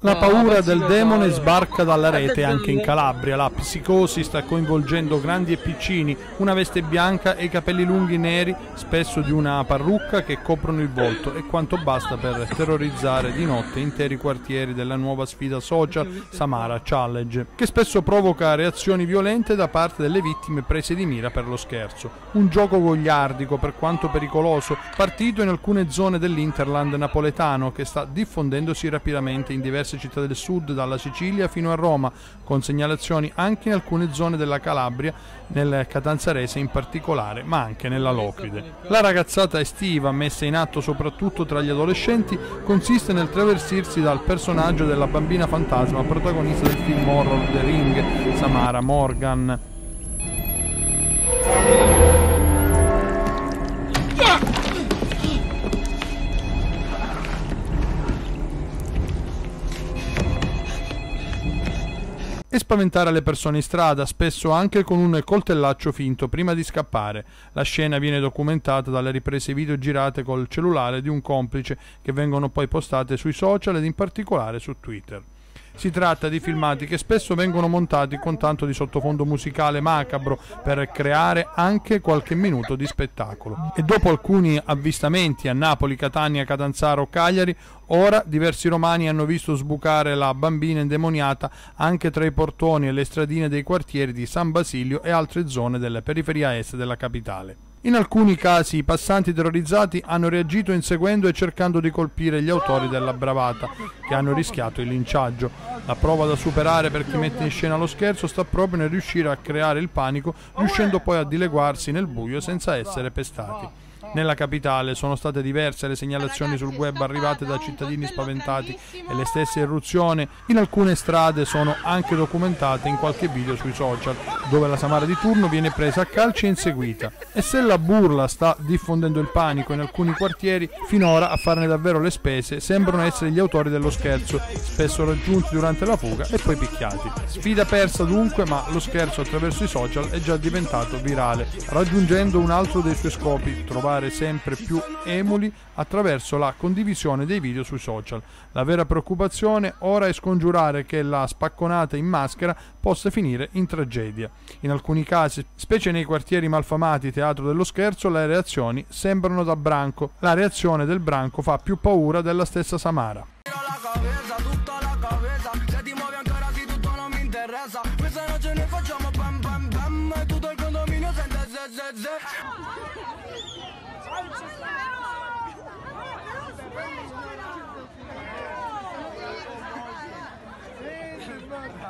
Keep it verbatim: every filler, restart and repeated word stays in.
La paura del demone sbarca dalla rete anche in Calabria. La psicosi sta coinvolgendo grandi e piccini, una veste bianca e i capelli lunghi neri, spesso di una parrucca, che coprono il volto, e quanto basta per terrorizzare di notte interi quartieri della nuova sfida social Samara Challenge, che spesso provoca reazioni violente da parte delle vittime prese di mira per lo scherzo. Un gioco gogliardico, per quanto pericoloso, partito in alcune zone dell'Interland napoletano, che sta diffondendosi rapidamente in diverse città del sud, dalla Sicilia fino a Roma, con segnalazioni anche in alcune zone della Calabria, nel Catanzarese in particolare, ma anche nella Locride. La ragazzata estiva, messa in atto soprattutto tra gli adolescenti, consiste nel travestirsi dal personaggio della bambina fantasma protagonista del film horror The Ring, Samara Morgan. E spaventare le persone in strada, spesso anche con un coltellaccio finto prima di scappare. La scena viene documentata dalle riprese video girate col cellulare di un complice, che vengono poi postate sui social ed in particolare su Twitter. Si tratta di filmati che spesso vengono montati con tanto di sottofondo musicale macabro per creare anche qualche minuto di spettacolo. E dopo alcuni avvistamenti a Napoli, Catania, Catanzaro, Cagliari, ora diversi romani hanno visto sbucare la bambina indemoniata anche tra i portoni e le stradine dei quartieri di San Basilio e altre zone della periferia est della capitale. In alcuni casi i passanti terrorizzati hanno reagito inseguendo e cercando di colpire gli autori della bravata, che hanno rischiato il linciaggio. La prova da superare per chi mette in scena lo scherzo sta proprio nel riuscire a creare il panico, riuscendo poi a dileguarsi nel buio senza essere pestati. Nella capitale sono state diverse le segnalazioni sul web arrivate da cittadini spaventati, e le stesse irruzioni in alcune strade sono anche documentate in qualche video sui social, dove la Samara di turno viene presa a calci e inseguita. E se la burla sta diffondendo il panico in alcuni quartieri, finora a farne davvero le spese sembrano essere gli autori dello scherzo, spesso raggiunti durante la fuga e poi picchiati. Sfida persa dunque, ma lo scherzo attraverso i social è già diventato virale, raggiungendo un altro dei suoi scopi: trovare sempre più emuli attraverso la condivisione dei video sui social. La vera preoccupazione ora è scongiurare che la spacconata in maschera possa finire in tragedia. In alcuni casi, specie nei quartieri malfamati teatro dello scherzo, le reazioni sembrano da branco. La reazione del branco fa più paura della stessa Samara. Sì,